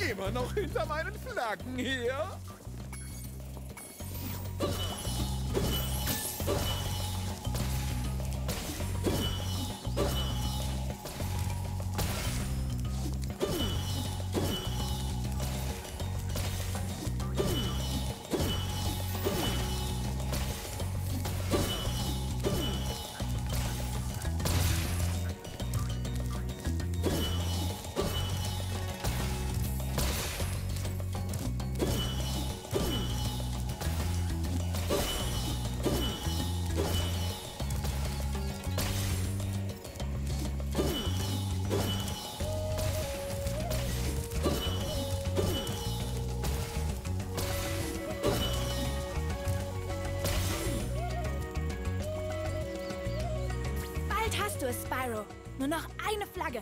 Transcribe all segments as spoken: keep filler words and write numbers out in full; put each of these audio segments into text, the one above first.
Immer noch hinter meinen Flaggen her? Hast du es, Spyro? Nur noch eine Flagge.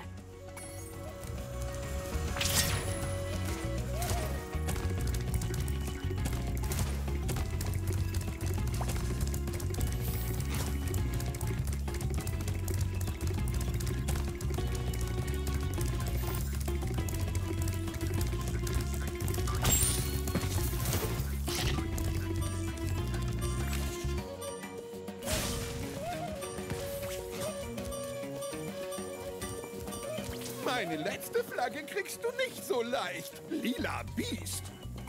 Meine letzte Flagge kriegst du nicht so leicht. Lila Biest.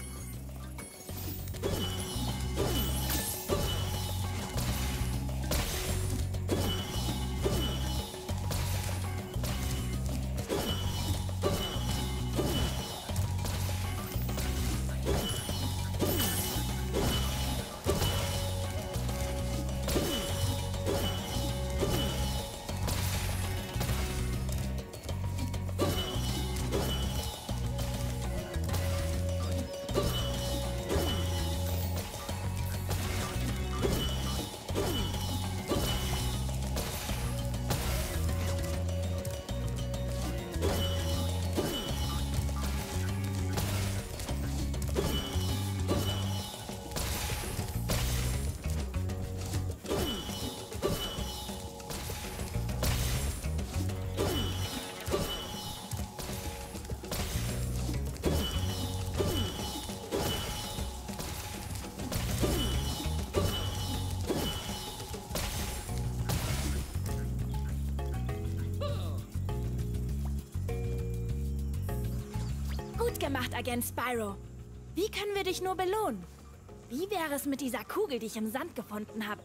Gut gemacht, Agent Spyro. Wie können wir dich nur belohnen? Wie wäre es mit dieser Kugel, die ich im Sand gefunden habe?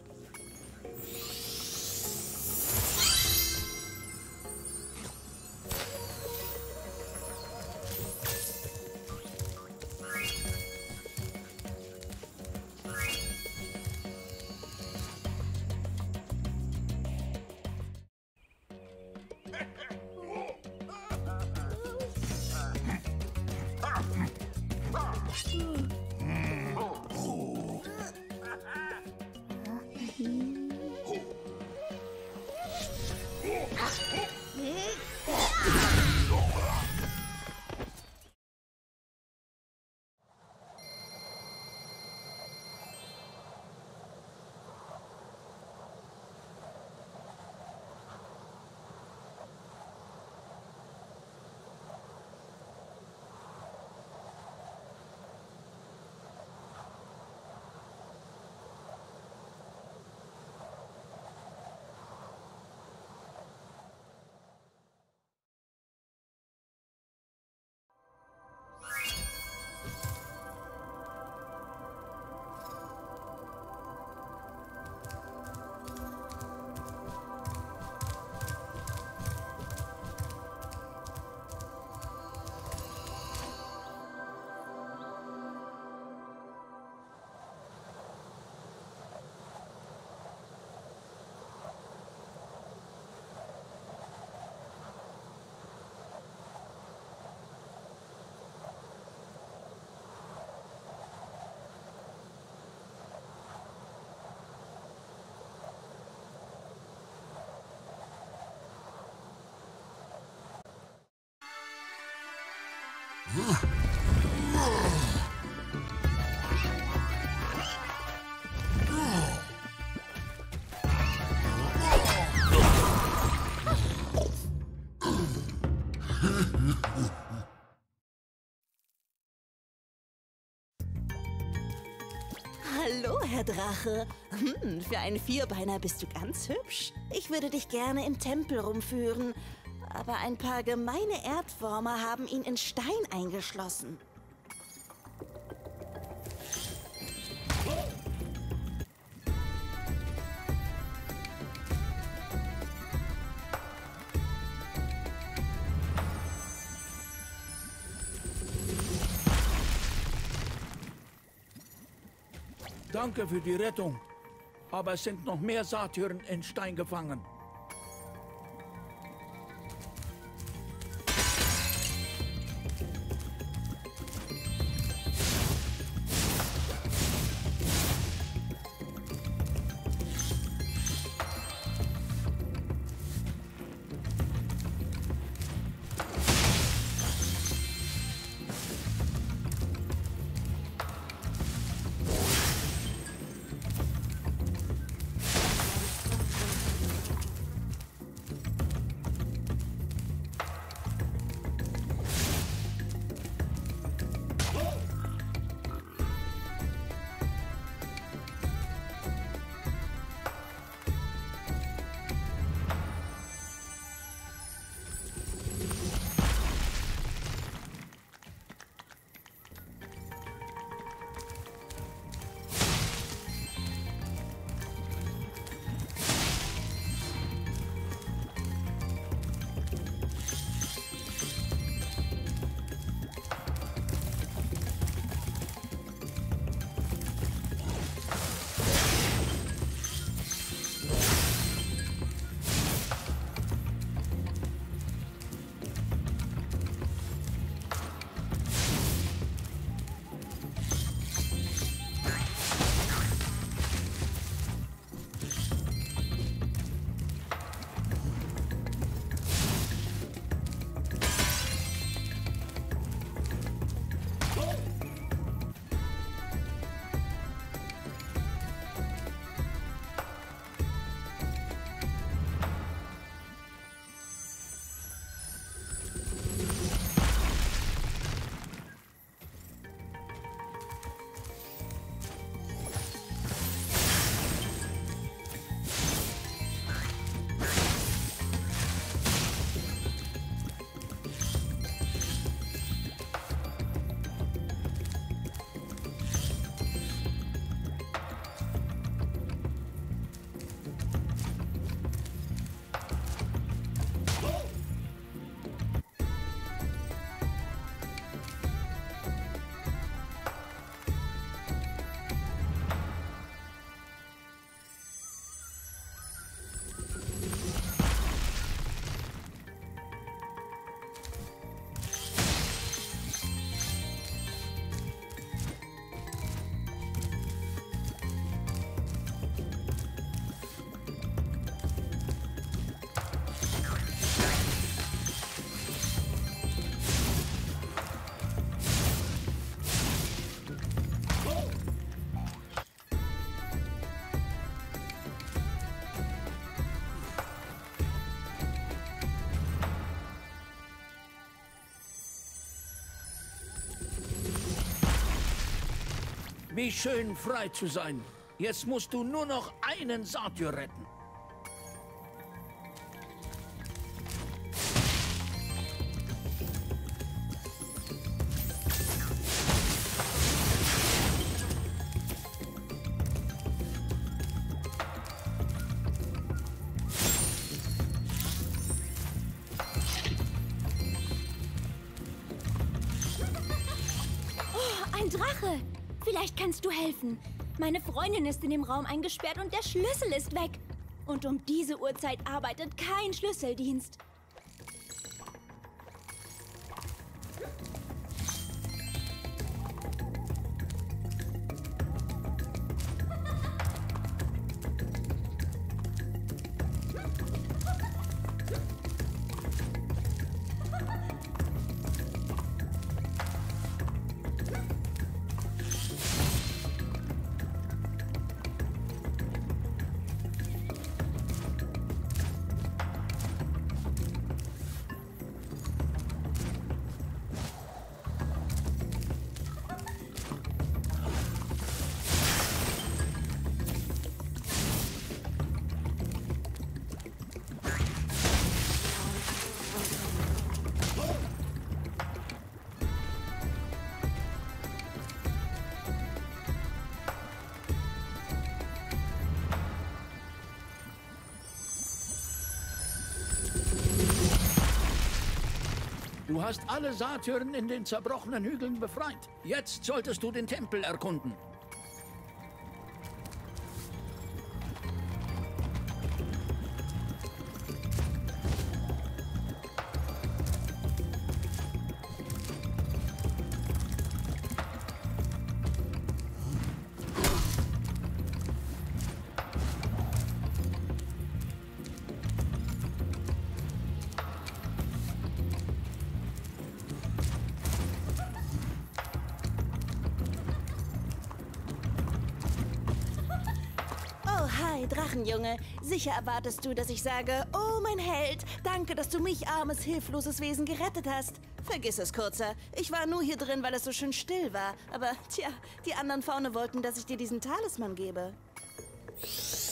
Herr Drache. Hm, für einen Vierbeiner bist du ganz hübsch. Ich würde dich gerne im Tempel rumführen, aber ein paar gemeine Erdwürmer haben ihn in Stein eingeschlossen. Danke für die Rettung. Aber es sind noch mehr Satyren in Stein gefangen. Wie schön, frei zu sein. Jetzt musst du nur noch einen Satyr retten. Oh, ein Drache! Vielleicht kannst du helfen. Meine Freundin ist in dem Raum eingesperrt und der Schlüssel ist weg. Und um diese Uhrzeit arbeitet kein Schlüsseldienst. Du hast alle Satyren in den zerbrochenen Hügeln befreit. Jetzt solltest du den Tempel erkunden. Hi, Drachenjunge. Sicher erwartest du, dass ich sage, oh, mein Held, danke, dass du mich, armes, hilfloses Wesen, gerettet hast. Vergiss es, Kurzer. Ich war nur hier drin, weil es so schön still war. Aber, tja, die anderen Faune wollten, dass ich dir diesen Talisman gebe.